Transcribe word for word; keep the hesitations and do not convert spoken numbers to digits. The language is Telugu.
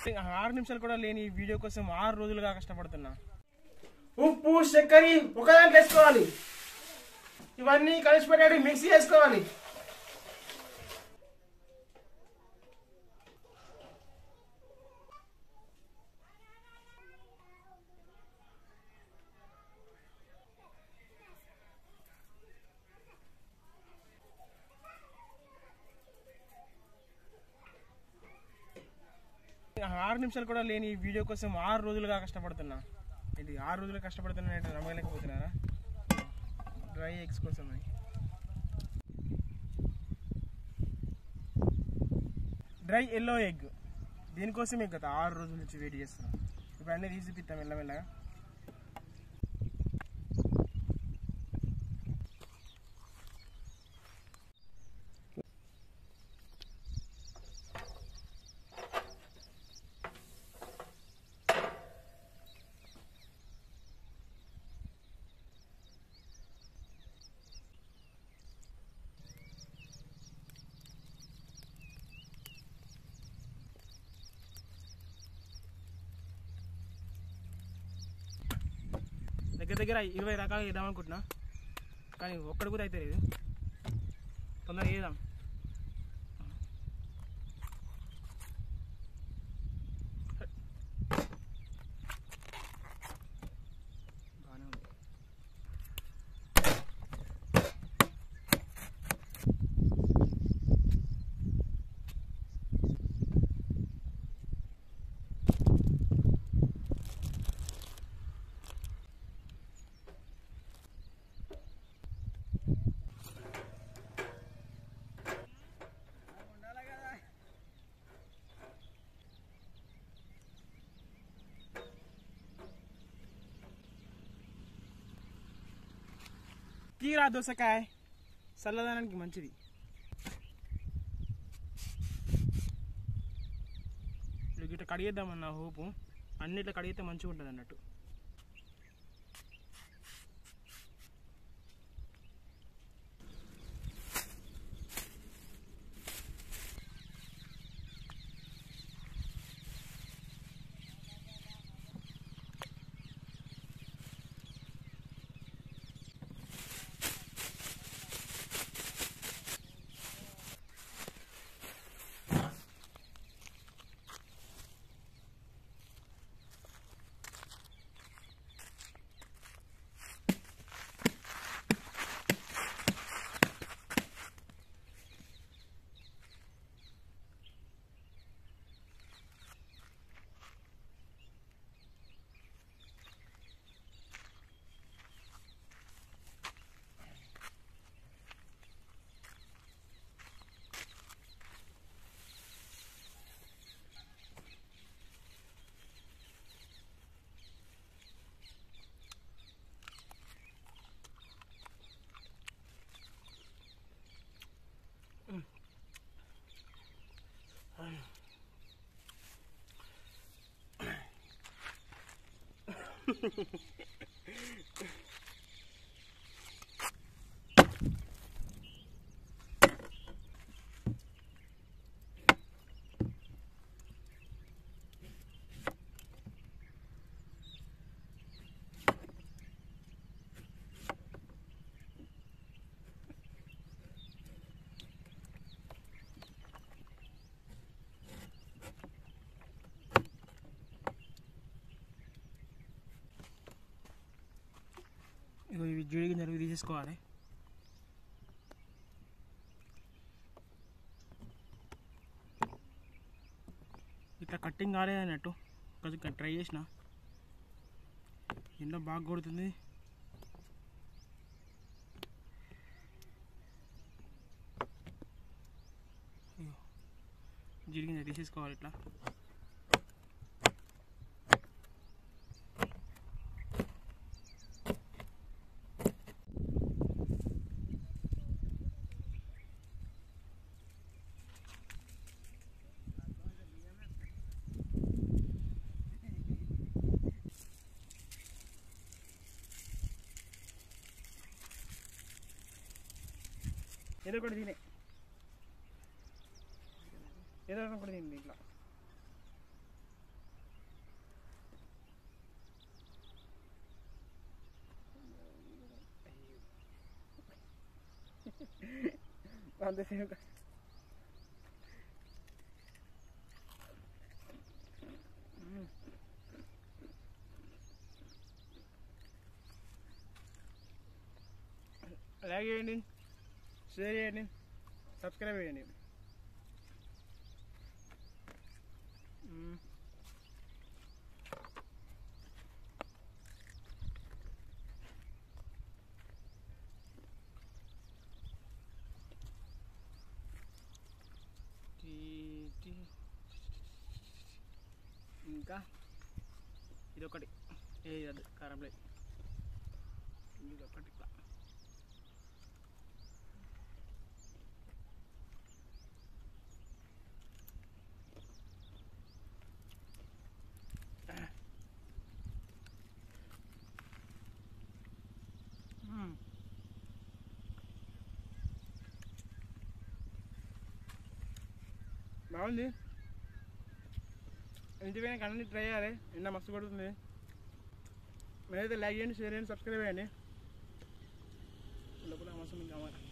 ఆరు నిమిషాలు కూడా లేని ఈ వీడియో కోసం ఆరు రోజులుగా కష్టపడుతున్నా. ఉప్పు చక్కెర ఒకదాంట్లో వేసుకోవాలి. ఇవన్నీ కలిసి పెట్టాడు మిక్సీ చేసుకోవాలి. ఆరు నిమిషాలు కూడా లేని ఈ వీడియో కోసం ఆరు రోజులుగా కష్టపడుతున్నా. ఇది ఆరు రోజులు కష్టపడుతున్నా అంటే నమ్మలేకపోతున్నారా? డ్రై ఎగ్స్ కోసం అని డ్రై ఎల్లో ఎగ్ దీనికోసమే గత ఆరు రోజుల నుంచి వెయిట్ చేస్తున్నాం. ఇప్పుడు అన్నీ తీసి పిస్తాం మెల్లమెల్లగా. దగ్గర దగ్గర ఇరవై రకాలు వేద్దాం అనుకుంటున్నా, కానీ ఒక్కడి కూడా అయితే లేదు. తొందరగా వేద్దాం. బాగానే ఉంది. తీరా దోసకాయ చల్లదనానికి మంచిది. ఇట్లా కడిగేద్దామన్న హోపు, అన్నిట్లో కడిగితే మంచిగా ఉంటుంది అన్నట్టు. ఇవి జీడి గింజలు తీసేసుకోవాలి. ఇట్లా కట్టింగ్ కాలేదు అన్నట్టు కొంచెం ట్రై చేసిన, ఎండ బాగా కొడుతుంది. జీడి గింజలు తీసేసుకోవాలి ఇట్లా. ఏదో ఒకటి తినే ఏదో ఒకటి తింది ఇట్లా. అంతసేపు లైక్ చేయండి, షేర్ చేయండి, సబ్స్క్రైబ్ చేయండి. ఇంకా ఇదొకటి ఏ అది కారం లేదు, ఇదొకటి ఇట్లా బాగుంది. ఇంటి పోయినా అన్ని ట్రై చేయాలి, ఎండ మస్తు కొడుతుంది. మీరైతే లైక్ చేయండి, షేర్ చేయండి, సబ్స్క్రైబ్ చేయండి. లోపల మస్తు కావాలి.